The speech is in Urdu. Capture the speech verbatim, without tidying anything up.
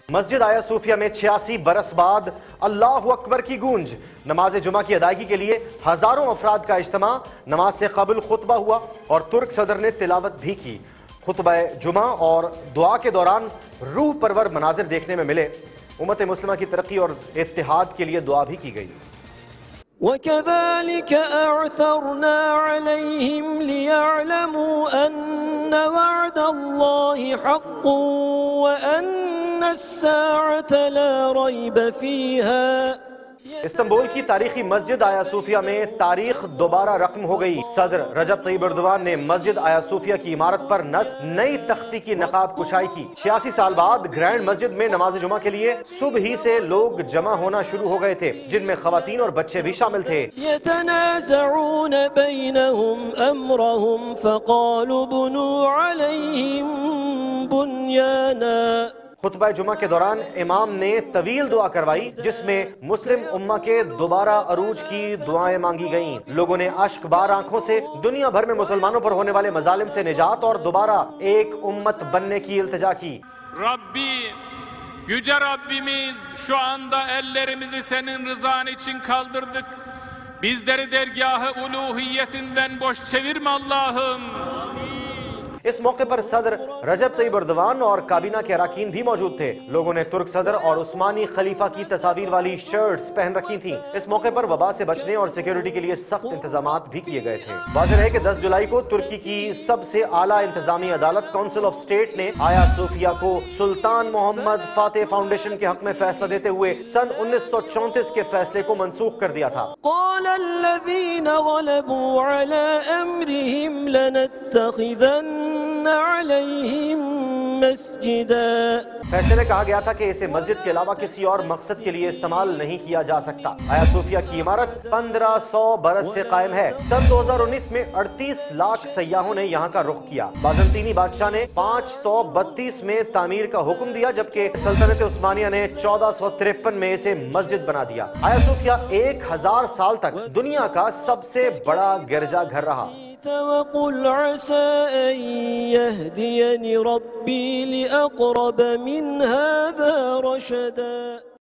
مسجد آیاصوفیہ میں چھیاسی برس بعد اللہ اکبر کی گونج۔ نماز جمعہ کی ادائیگی کے لیے ہزاروں افراد کا اجتماع۔ نماز سے قبل خطبہ ہوا اور ترک صدر نے تلاوت بھی کی۔ خطبہ جمعہ اور دعا کے دوران روح پرور مناظر دیکھنے میں ملے۔ امت مسلمہ کی ترقی اور اتحاد کے لیے دعا بھی کی گئی۔ وَكَذَلِكَ أَعْثَرْنَا عَلَيْهِمْ لِيَعْلَمُوا أَنَّ وَعْدَ اللَّهِ حَقٌّ وَأَنَّ السَّاعَةَ لَا رَيْبَ فِيهَا۔ استنبول کی تاریخی مسجد آیاصوفیہ میں تاریخ دوبارہ رقم ہو گئی۔ صدر رجب طیب اردوان نے مسجد آیاصوفیہ کی عمارت پر نصب نئی تختی کی نقاب کشائی کی۔ چھیاسی سال بعد گرینڈ مسجد میں نماز جمعہ کے لیے صبح ہی سے لوگ جمع ہونا شروع ہو گئے تھے، جن میں خواتین اور بچے بھی شامل تھے۔ يتنازعون بينهم أمرهم فقالوا بنوا عليهم بنيانا۔ خطبہ جمعہ کے دوران امام نے طویل دعا کروائی، جس میں مسلم امہ کے دوبارہ عروج کی دعائیں مانگی گئیں۔ لوگوں نے اشک بار آنکھوں سے دنیا بھر میں مسلمانوں پر ہونے والے مظالم سے نجات اور دوبارہ ایک امت بننے کی التجا کی۔ Rabbi, yüce Rabbimiz, şu anda ellerimizi senin rızan için kaldırdık. Bizleri dergâh-ı uluhiyetinden boş çevirme Allah'ım. اس موقع پر صدر رجب طیب اردوان اور کابینہ کے اراکین بھی موجود تھے۔ لوگوں نے ترک صدر اور عثمانی خلیفہ کی تصاویر والی شرٹس پہن رکھی تھیں۔ اس موقع پر وبا سے بچنے اور سیکیورٹی کے لیے سخت انتظامات بھی کیے گئے تھے۔ واضح ہے کہ دس جولائی کو ترکی کی سب سے اعلیٰ انتظامی عدالت کونسل آف اسٹیٹ نے آیاصوفیہ کو سلطان محمد فاتح فاؤنڈیشن کے حق میں فیصلہ دیتے ہوئے سن انیس سو چونتیس کے فیصلے کو منسوخ کر دیا تھا۔ قال الذين غلبوا على امرهم لنتخذن علیہم مسجدا۔ فیصلے میں کہا گیا تھا کہ اسے مسجد کے علاوہ کسی اور مقصد کے لیے استعمال نہیں کیا جا سکتا۔ آیاصوفیہ کی عمارت پندرہ سو برس سے قائم ہے۔ سن دو ہزار انیس میں اڑتیس لاکھ سیاحوں نے یہاں کا رخ کیا۔ بازنطینی بادشاہ نے پانچ سو بتیس میں تعمیر کا حکم دیا، جبکہ سلطنت عثمانیہ نے چودہ سو ترپن میں اسے مسجد بنا دیا۔ آیاصوفیہ ایک ہزار سال تک دنیا کا سب سے بڑا گرجا گھر رہا۔ وقل عسى أن يهديني ربي لأقرب من هذا رشدا۔